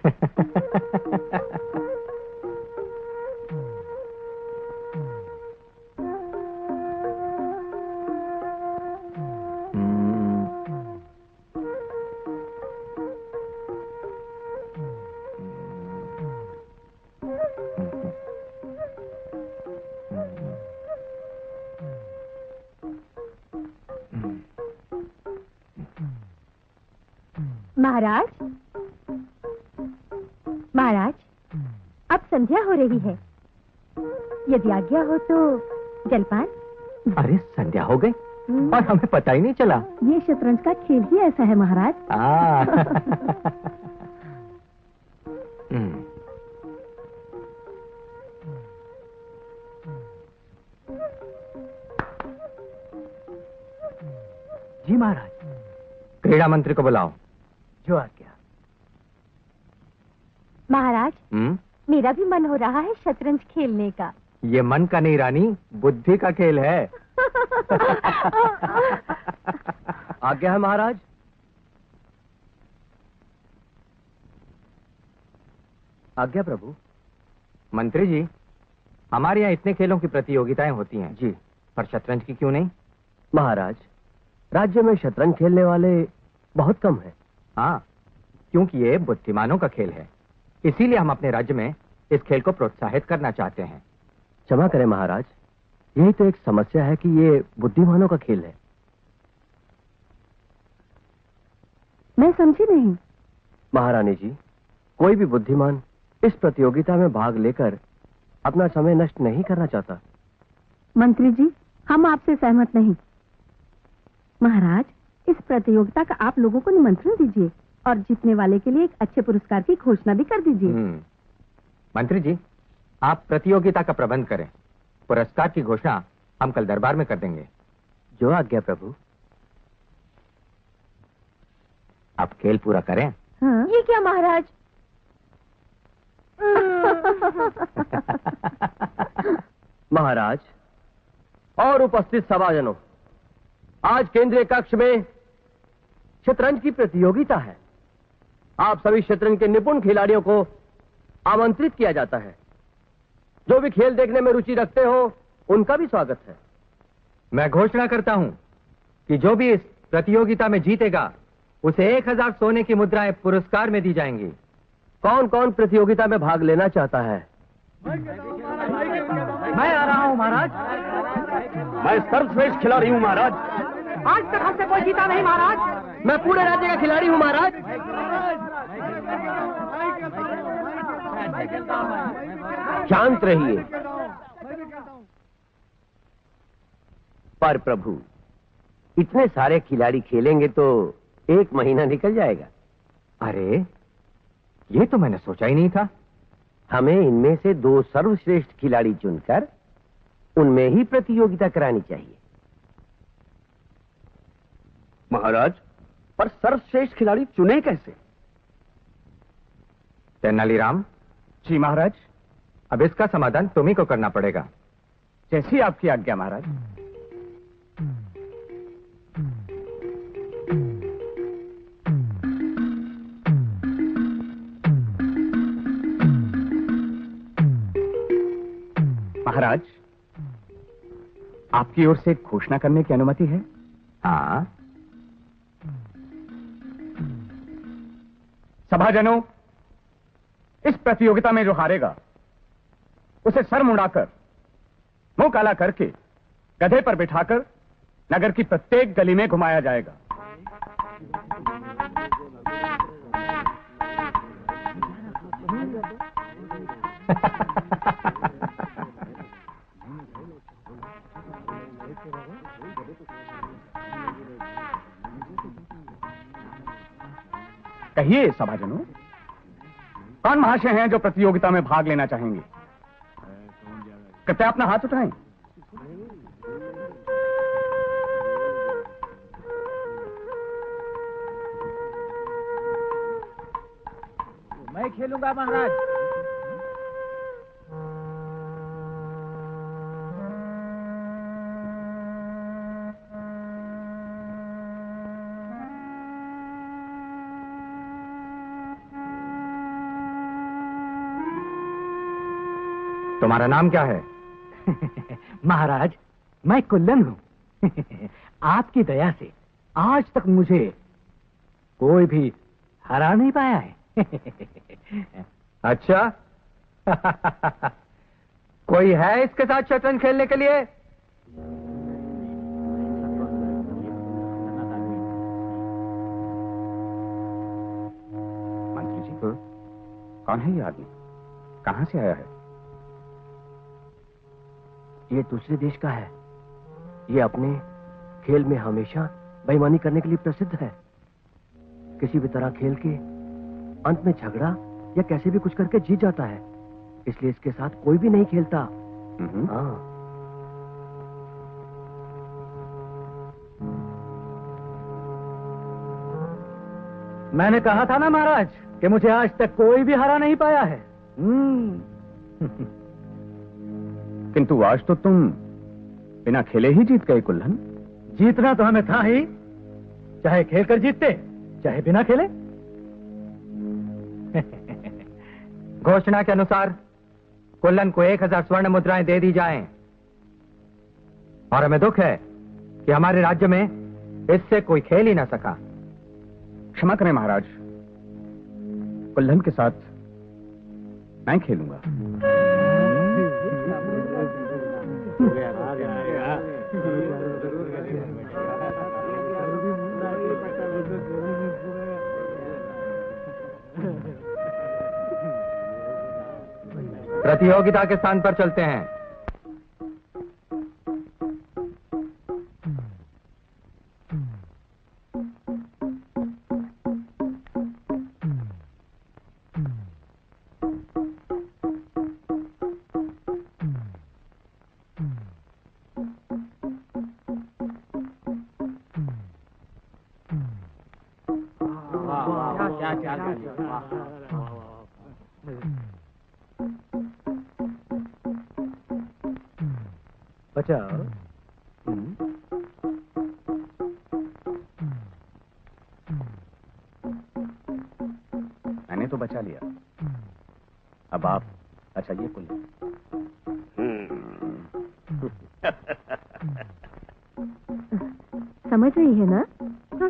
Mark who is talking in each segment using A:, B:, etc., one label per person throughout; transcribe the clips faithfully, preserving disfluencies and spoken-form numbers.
A: महाराज, महाराज, अब संध्या हो रही है। यदि आज्ञा हो तो जलपान।
B: अरे संध्या हो गई और हमें पता ही नहीं चला।
A: ये शतरंज का खेल ही ऐसा है महाराज।
B: जी महाराज। क्रीड़ा मंत्री को बुलाओ।
C: जो आज्ञा।
A: महाराज,
B: हम्म?
A: मेरा भी मन हो रहा है शतरंज खेलने का।
B: ये मन का नहीं रानी, बुद्धि का खेल है।
C: आज्ञा है महाराज।
B: आज्ञा प्रभु। मंत्री जी, हमारे यहाँ इतने खेलों की प्रतियोगिताएं होती हैं
C: जी,
B: पर शतरंज की क्यों नहीं?
C: महाराज, राज्य में शतरंज खेलने वाले बहुत कम हैं।
B: हाँ, क्योंकि ये बुद्धिमानों का खेल है, इसीलिए हम अपने राज्य में इस खेल को प्रोत्साहित करना चाहते हैं।
C: क्षमा करें महाराज, यही तो एक समस्या है कि ये बुद्धिमानों का खेल है।
A: मैं समझी नहीं।
C: महारानी जी, कोई भी बुद्धिमान इस प्रतियोगिता में भाग लेकर अपना समय नष्ट नहीं करना चाहता।
A: मंत्री जी, हम आपसे सहमत नहीं। महाराज, इस प्रतियोगिता का आप लोगों को निमंत्रण दीजिए और जीतने वाले के लिए एक अच्छे पुरस्कार की घोषणा भी कर दीजिए।
B: मंत्री जी, आप प्रतियोगिता का प्रबंध करें, पुरस्कार की घोषणा हम कल दरबार में कर देंगे।
C: जो आज्ञा प्रभु।
B: आप खेल पूरा करें।
A: हाँ? ये क्या महाराज?
C: महाराज और उपस्थित सभाजनों, आज केंद्रीय कक्ष में शतरंज की प्रतियोगिता है। आप सभी शतरंज के निपुण खिलाड़ियों को आमंत्रित किया जाता है। जो भी खेल देखने में रुचि रखते हो, उनका भी स्वागत है।
B: मैं घोषणा करता हूं कि जो भी इस प्रतियोगिता में जीतेगा, उसे एक हजार सोने की मुद्राएं पुरस्कार में दी जाएंगी।
C: कौन कौन प्रतियोगिता में भाग लेना चाहता है?
B: मैं आ रहा हूं महाराज।
C: मैं सर्वश्रेष्ठ खिलाड़ी हूं महाराज।
B: आज तक हमसे कोई जीता नहीं महाराज।
C: मैं पूरे राज्य का खिलाड़ी हूं महाराज। शांत रहिए। पर प्रभु, इतने सारे खिलाड़ी खेलेंगे तो एक महीना निकल जाएगा।
B: अरे, ये तो मैंने सोचा ही नहीं था।
C: हमें इनमें से दो सर्वश्रेष्ठ खिलाड़ी चुनकर उनमें ही प्रतियोगिता करानी चाहिए।
D: महाराज, पर सर्वश्रेष्ठ खिलाड़ी चुने कैसे?
B: तेनालीराम।
D: जी महाराज।
B: अब इसका समाधान तुम्ही को करना पड़ेगा।
D: जैसी आपकी आज्ञा महाराज। महाराज, आपकी ओर से एक घोषणा करने की अनुमति है?
B: हाँ।
D: सभाजनों, इस प्रतियोगिता में जो हारेगा उसे सर मुड़ाकर, मुंह काला करके गधे पर बिठाकर नगर की प्रत्येक गली में घुमाया जाएगा। कहिए सभाजनों, कौन महाशय हैं जो प्रतियोगिता में भाग लेना चाहेंगे? कृपया अपना हाथ उठाएं।
E: मैं खेलूंगा महाराज।
B: तुम्हारा नाम क्या है?
E: महाराज, मैं कुल्लन हूँ। आपकी दया से आज तक मुझे कोई भी हरा नहीं पाया है।
B: अच्छा। कोई है इसके साथ शतरंज खेलने के लिए?
D: मंत्री जी, कौन है ये आदमी? कहां से आया है?
C: ये दूसरे देश का है। ये अपने खेल में हमेशा बेईमानी करने के लिए प्रसिद्ध है। किसी भी तरह खेल के अंत में झगड़ा या कैसे भी कुछ करके जीत जाता है, इसलिए इसके साथ कोई भी नहीं खेलता। हाँ।
E: मैंने कहा था ना महाराज कि मुझे आज तक कोई भी हरा नहीं पाया है।
D: किंतु आज तो तुम बिना खेले ही जीत गए कुल्हन।
E: जीतना तो हमें था ही, चाहे खेलकर जीतते चाहे बिना खेले।
B: घोषणा के अनुसार कुल्लन को एक हजार स्वर्ण मुद्राएं दे दी जाएं। और हमें दुख है कि हमारे राज्य में इससे कोई खेल ही ना सका।
D: क्षमा करें महाराज, कुल्हन के साथ मैं खेलूंगा।
B: प्रतियोगिता के स्थान पर चलते हैं।
E: बचाओ।
D: मैंने तो बचा लिया, अब आप बचाइए कुल्हन।
A: समझ रही है ना? हाँ।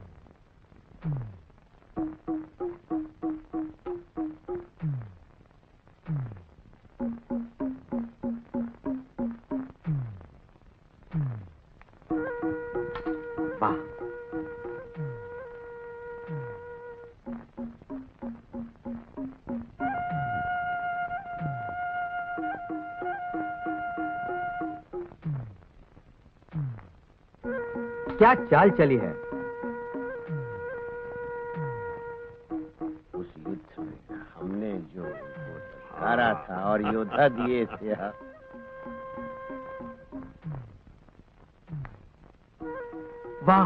B: क्या चाल चली है?
F: उस युद्ध में हमने जो हारा था और योद्धा दिए थे,
B: वाह,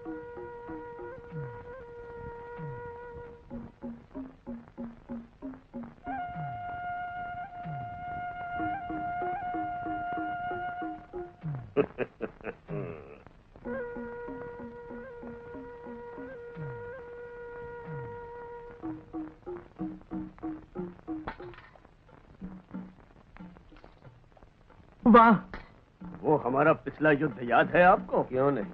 B: वाह।
F: वो हमारा पिछला युद्ध याद है आपको? क्यों नहीं?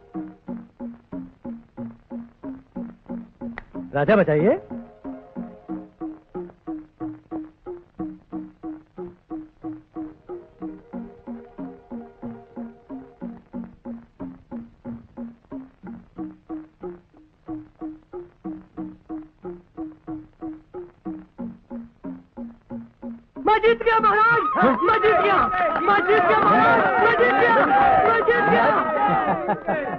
E: राजा बचाइए।
C: जीत गया महाराज, मैं जीत गया, मैं जीत गया महाराज, मैं जीत गया, मैं जीत गया।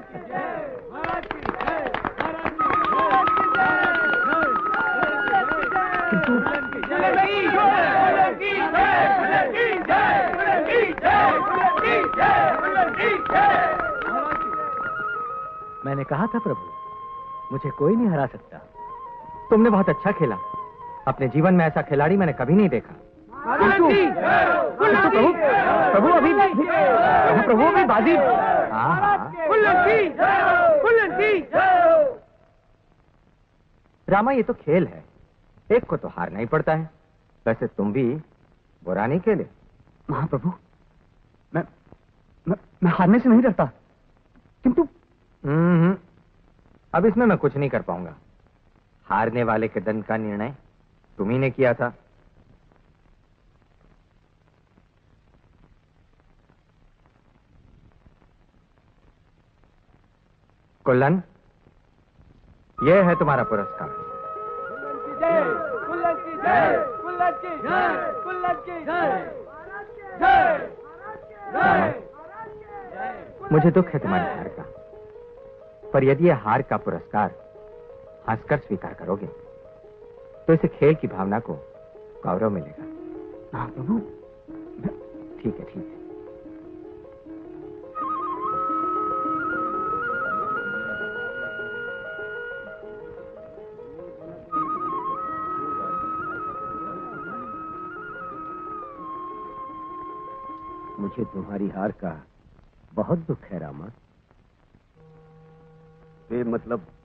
E: मैंने कहा था प्रभु, मुझे कोई नहीं हरा सकता।
B: तुमने बहुत अच्छा खेला। अपने जीवन में ऐसा खिलाड़ी मैंने कभी नहीं देखा।
C: प्रभु
B: प्रभु अभी प्रभु अभी बाजी। हाँ हाँ। रामा, ये तो खेल है, एक को तो हारना ही पड़ता है। वैसे तुम भी बुरा नहीं खेले।
D: महाप्रभु, मैं मैं, मैं हारने से नहीं डरता, किंतु
B: हम्म अब इसमें मैं कुछ नहीं कर पाऊंगा। हारने वाले के दंड का निर्णय तुम ही ने किया था। कुल्लन, यह है तुम्हारा पुरस्कार। मुझे दुख है तुम्हारी हार का, पर यदि यह हार का पुरस्कार हंसकर स्वीकार करोगे तो इसे खेल की भावना को गौरव मिलेगा।
D: हाँ प्रभु।
B: ठीक है, ठीक है।
F: मुझे तुम्हारी हार का बहुत दुख है रामा। बेमतलब